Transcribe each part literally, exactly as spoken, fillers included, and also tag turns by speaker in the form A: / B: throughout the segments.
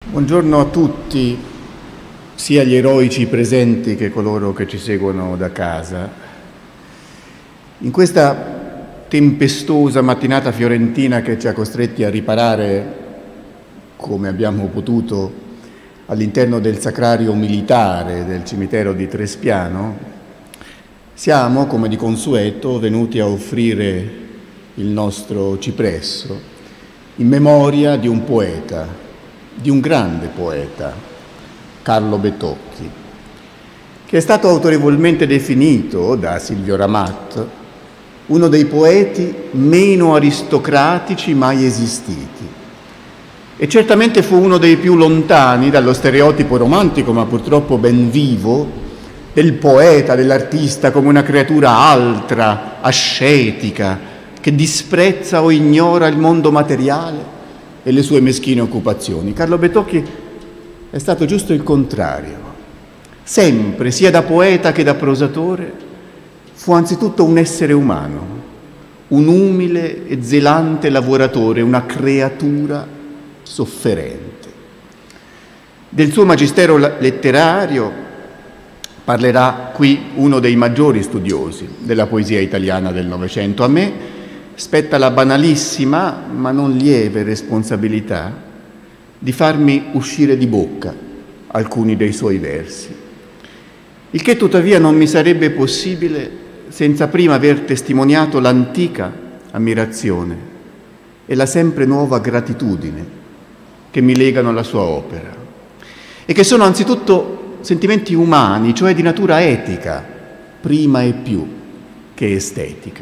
A: Buongiorno a tutti, sia gli eroici presenti che coloro che ci seguono da casa. In questa tempestosa mattinata fiorentina che ci ha costretti a riparare, come abbiamo potuto, all'interno del sacrario militare del cimitero di Trespiano, siamo, come di consueto, venuti a offrire il nostro cipresso in memoria di un poeta, di un grande poeta, Carlo Betocchi, che è stato autorevolmente definito da Silvio Ramat uno dei poeti meno aristocratici mai esistiti. E certamente fu uno dei più lontani dallo stereotipo romantico, ma purtroppo ben vivo, del poeta, dell'artista come una creatura altra, ascetica, che disprezza o ignora il mondo materiale e le sue meschine occupazioni. Carlo Betocchi è stato giusto il contrario. Sempre, sia da poeta che da prosatore, fu anzitutto un essere umano, un umile e zelante lavoratore, una creatura sofferente. Del suo magistero letterario parlerà qui uno dei maggiori studiosi della poesia italiana del Novecento. A me spetta la banalissima, ma non lieve responsabilità di farmi uscire di bocca alcuni dei suoi versi, il che tuttavia non mi sarebbe possibile senza prima aver testimoniato l'antica ammirazione e la sempre nuova gratitudine che mi legano alla sua opera e che sono anzitutto sentimenti umani, cioè di natura etica, prima e più che estetica.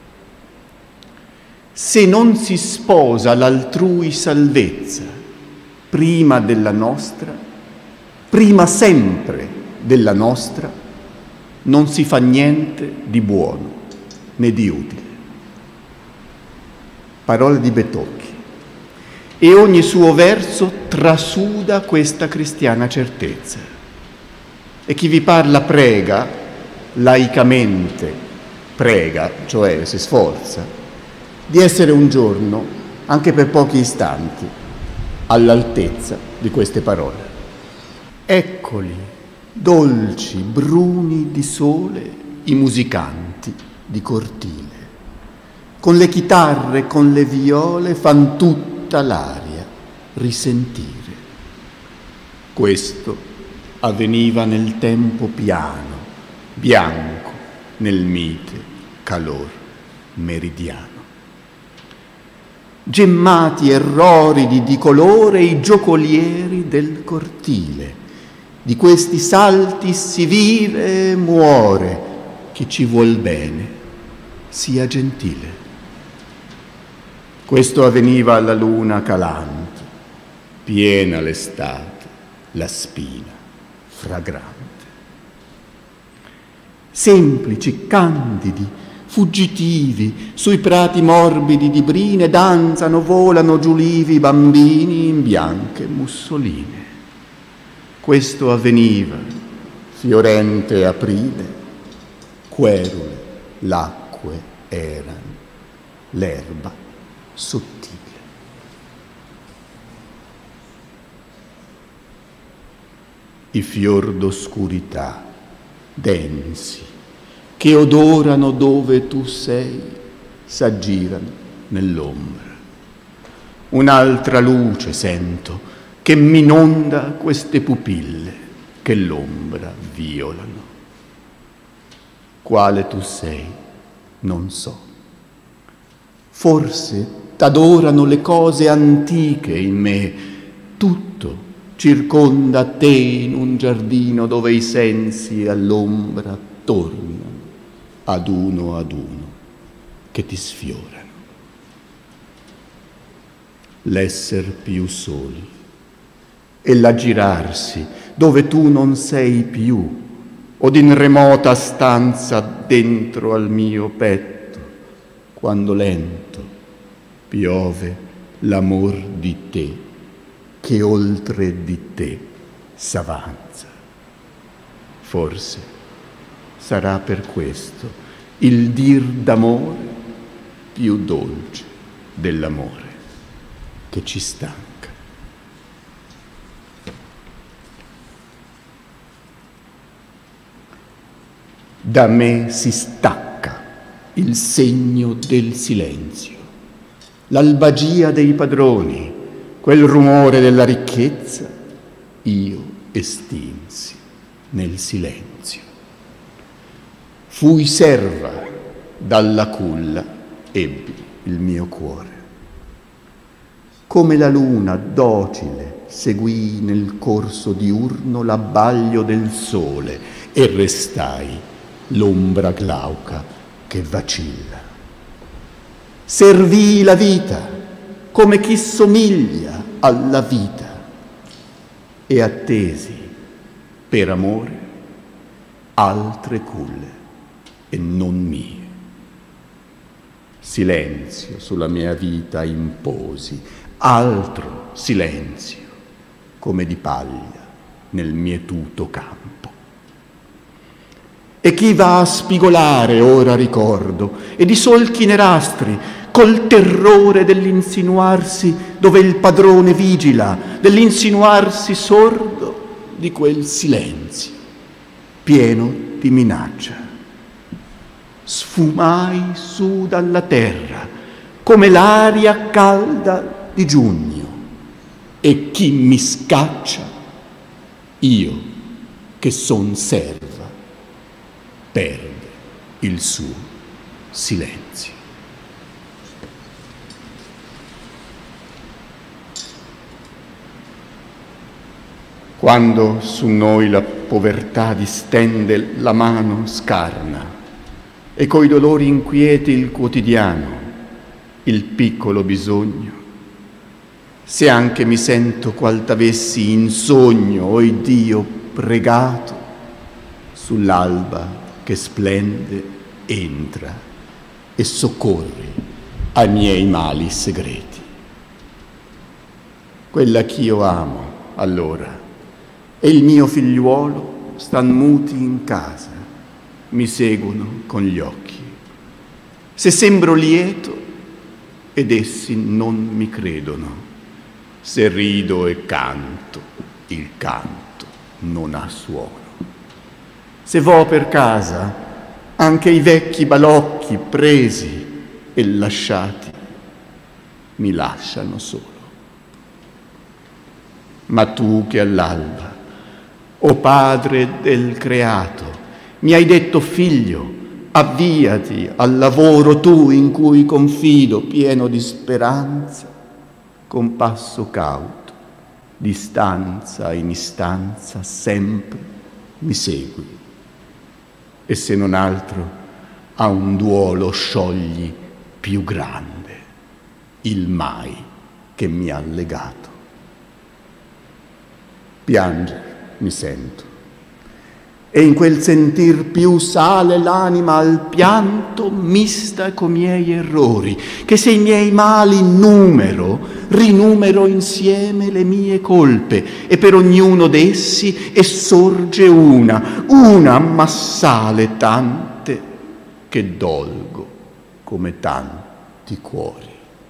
A: Se non si sposa l'altrui salvezza prima della nostra, prima sempre della nostra, non si fa niente di buono né di utile. Parole di Betocchi. E ogni suo verso trasuda questa cristiana certezza. E chi vi parla prega, laicamente prega, cioè si sforza, di essere un giorno, anche per pochi istanti, all'altezza di queste parole. Eccoli, dolci, bruni di sole, i musicanti di cortile. Con le chitarre, con le viole, fan tutta l'aria risentire. Questo avveniva nel tempo piano, bianco, nel mite calor meridiano. Gemmati erroridi di colore i giocolieri del cortile. Di questi salti si vive e muore. Chi ci vuol bene sia gentile. Questo avveniva alla luna calante, piena l'estate, la spina fragrante. Semplici, candidi, fuggitivi, sui prati morbidi di brine danzano, volano giulivi bambini in bianche mussoline. Questo avveniva, fiorente aprile, querule l'acque eran, l'erba sottile. I fior d'oscurità, densi, che odorano dove tu sei, s'aggirano nell'ombra. Un'altra luce sento che m'inonda queste pupille che l'ombra violano. Quale tu sei, non so. Forse t'adorano le cose antiche in me, tutto circonda te in un giardino dove i sensi all'ombra tornano ad uno ad uno che ti sfiorano. L'esser più soli e l'aggirarsi dove tu non sei più, od in remota stanza dentro al mio petto, quando lento piove l'amor di te che oltre di te s'avanza. Forse sarà per questo il dir d'amore più dolce dell'amore che ci stanca. Da me si stacca il segno del silenzio, l'albagia dei padroni, quel rumore della ricchezza, io estinsi nel silenzio. Fui serva dalla culla, ebbi il mio cuore. Come la luna docile seguì nel corso diurno l'abbaglio del sole e restai l'ombra glauca che vacilla. Servii la vita come chi somiglia alla vita e attesi per amore altre culle e non mie. Silenzio sulla mia vita imposi, altro silenzio come di paglia nel mietuto campo. E chi va a spigolare ora ricordo, e di solchi nerastri, col terrore dell'insinuarsi dove il padrone vigila, dell'insinuarsi sordo di quel silenzio, pieno di minaccia. Sfumai su dalla terra, come l'aria calda di giugno, e chi mi scaccia, io che son serva, perde il suo silenzio. Quando su noi la povertà distende la mano scarna e coi dolori inquieti il quotidiano, il piccolo bisogno, se anche mi sento qual t'avessi in sogno, o Dio pregato, sull'alba che splende entra e soccorri ai miei mali segreti. Quella ch'io amo allora e il mio figliuolo stan muti in casa, mi seguono con gli occhi. Se sembro lieto ed essi non mi credono, se rido e canto, il canto non ha suono. Se vo per casa, anche i vecchi balocchi presi e lasciati mi lasciano solo. Ma tu che all'alba, o Padre del creato, mi hai detto figlio, avviati al lavoro tu in cui confido, pieno di speranza, con passo cauto, di stanza in istanza, sempre mi segui. E se non altro a un duolo sciogli più grande il mai che mi ha legato. Piangere mi sento, e in quel sentir più sale l'anima al pianto mista co' miei errori, che se i miei mali numero, rinumero insieme le mie colpe, e per ognuno d'essi e sorge una, una ammassale tante che dolgo come tanti cuori.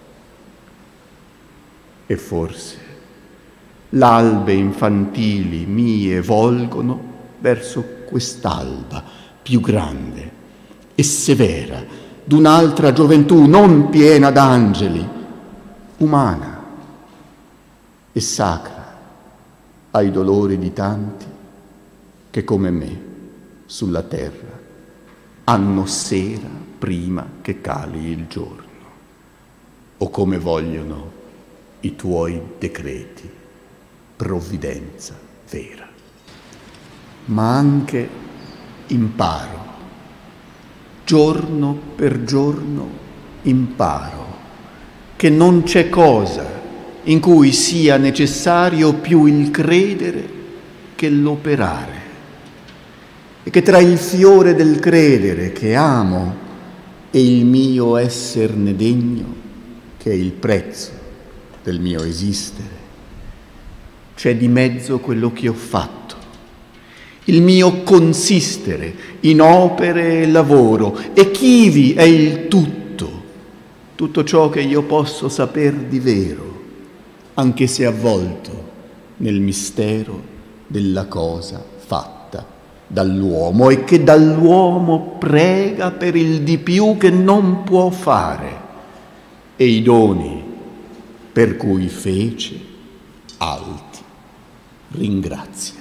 A: E forse l'albe infantili mie volgono verso quest'alba più grande e severa d'un'altra gioventù non piena d'angeli, umana e sacra ai dolori di tanti che come me sulla terra hanno sera prima che cali il giorno, o come vogliono i tuoi decreti, provvidenza vera. Ma anche imparo, giorno per giorno imparo, che non c'è cosa in cui sia necessario più il credere che l'operare, e che tra il fiore del credere che amo e il mio esserne degno, che è il prezzo del mio esistere, c'è di mezzo quello che ho fatto, il mio consistere in opere e lavoro, e ch'ivi è il tutto, tutto ciò che io posso saper di vero, anche se avvolto nel mistero della cosa fatta dall'uomo e che dall'uomo prega per il di più che non può fare, e i doni per cui fece alti ringrazia.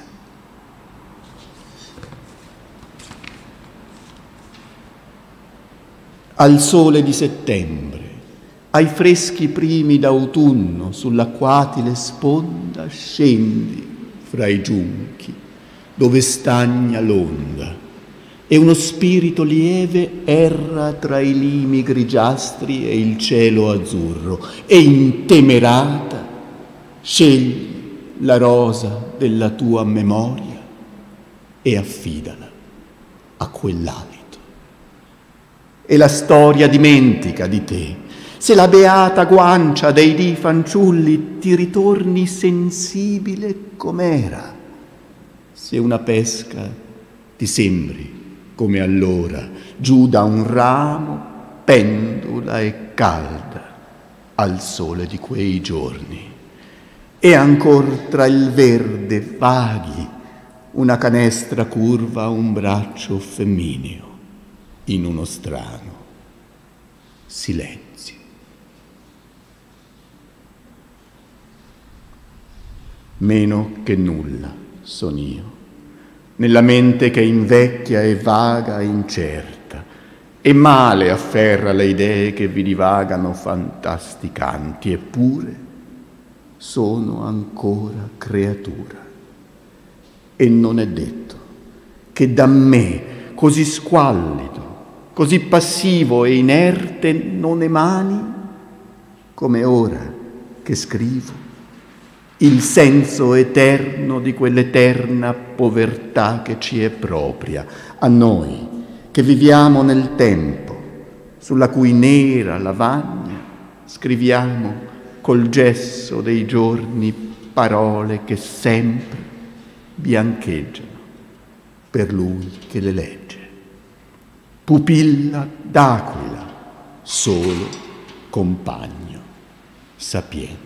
A: Al sole di settembre, ai freschi primi d'autunno, sull'acquatile sponda scendi fra i giunchi, dove stagna l'onda, e uno spirito lieve erra tra i limi grigiastri e il cielo azzurro, e intemerata scegli la rosa della tua memoria e affidala a quell'alito. E la storia dimentica di te, se la beata guancia dei dì fanciulli ti ritorni sensibile com'era, se una pesca ti sembri come allora, giù da un ramo, pendula e calda al sole di quei giorni. E ancor tra il verde vaghi una canestra curva un braccio femmineo in uno strano silenzio. Meno che nulla son io, nella mente che invecchia e vaga e incerta, e male afferra le idee che vi divagano fantasticanti, eppure sono ancora creatura. E non è detto che da me, così squallido, così passivo e inerte, non emani, come ora che scrivo, il senso eterno di quell'eterna povertà che ci è propria, a noi che viviamo nel tempo, sulla cui nera lavagna scriviamo col gesso dei giorni parole che sempre biancheggiano per lui che le legge. Pupilla d'aquila, solo compagno sapiente.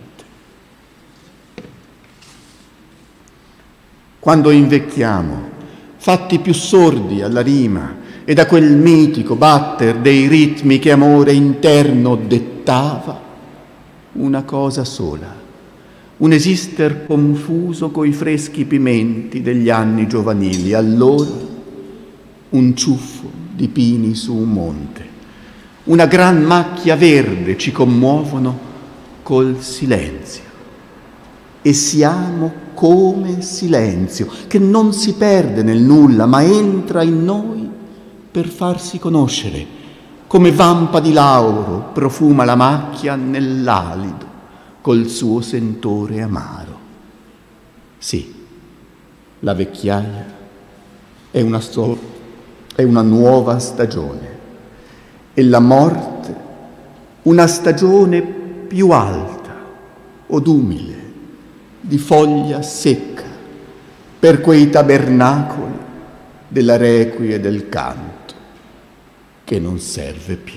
A: Quando invecchiamo, fatti più sordi alla rima e da quel mitico batter dei ritmi che amore interno dettava, una cosa sola, un esister confuso coi freschi pimenti degli anni giovanili, allora un ciuffo di pini su un monte, una gran macchia verde ci commuovono col silenzio, e siamo come silenzio, che non si perde nel nulla, ma entra in noi per farsi conoscere, come vampa di lauro profuma la macchia nell'alido col suo sentore amaro. Sì, la vecchiaia è una, sto- è una nuova stagione, e la morte una stagione più alta od umile, di foglia secca, per quei tabernacoli della requie e del canto che non serve più.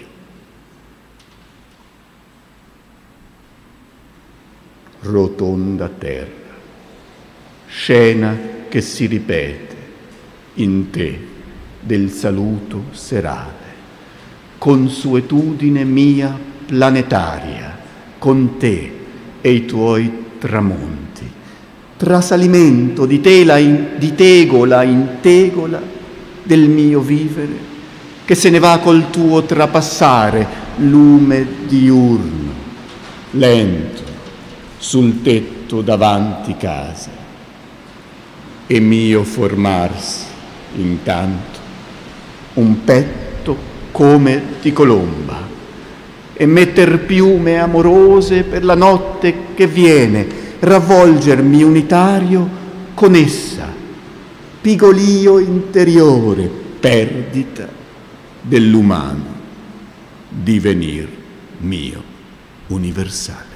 A: Rotonda terra, scena che si ripete in te del saluto serale, consuetudine mia planetaria, con te e i tuoi tramonti, trasalimento di tela in, di tegola in tegola del mio vivere, che se ne va col tuo trapassare, lume diurno, lento, sul tetto davanti casa, e mio formarsi intanto un petto come di colomba, e metter piume amorose per la notte che viene, ravvolgermi unitario con essa, pigolio interiore, perdita dell'umano, divenir mio universale.